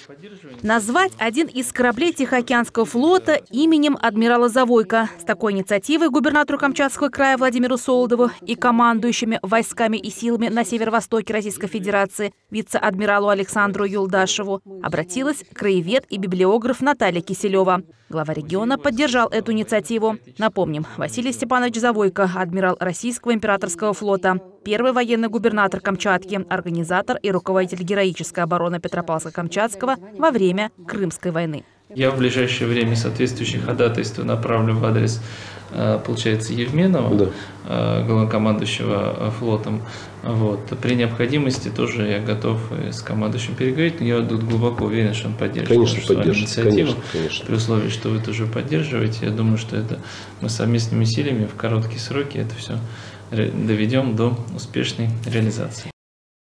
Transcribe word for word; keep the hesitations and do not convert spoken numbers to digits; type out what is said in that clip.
Назвать один из кораблей Тихоокеанского флота именем адмирала Завойко. С такой инициативой губернатору Камчатского края Владимиру Солодову и командующими войсками и силами на северо-востоке Российской Федерации вице-адмиралу Александру Юлдашеву обратилась краевед и библиограф Наталья Киселева. Глава региона поддержал эту инициативу. Напомним, Василий Степанович Завойко, адмирал Российского императорского флота, первый военный губернатор Камчатки, организатор и руководитель героической обороны Петропавловска-Камчатского во время Крымской войны. Я в ближайшее время соответствующие ходатайства направлю в адрес, получается, Евменова, да, главнокомандующего флотом. Вот. При необходимости тоже я готов с командующим переговорить. Я тут глубоко уверен, что он поддержит конечно, поддержит, инициативу. Конечно, конечно. При условии, что вы тоже поддерживаете. Я думаю, что это мы совместными усилиями в короткие сроки это все доведем до успешной реализации.